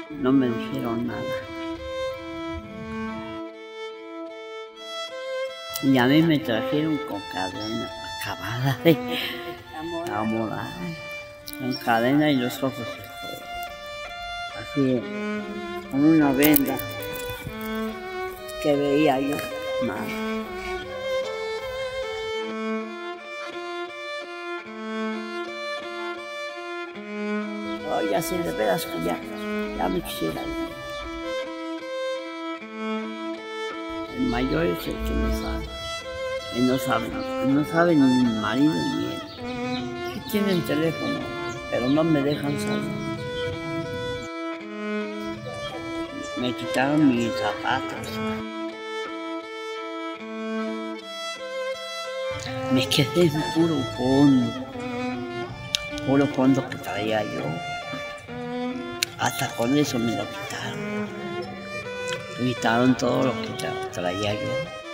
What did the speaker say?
No me dijeron nada. Y a mí me trajeron con cadena acabada de amolar, con cadena y los ojos así, con una venda que veía yo mal. Oye, así de veras que ya me quisiera. El mayor es el que no sabe. Y no sabe ni mi marido ni él. Sí tienen teléfono, pero no me dejan salir. Me quitaron mis zapatos. Me quedé en puro fondo que traía yo. Hasta con eso me lo quitaron. Me quitaron todo lo que traía yo.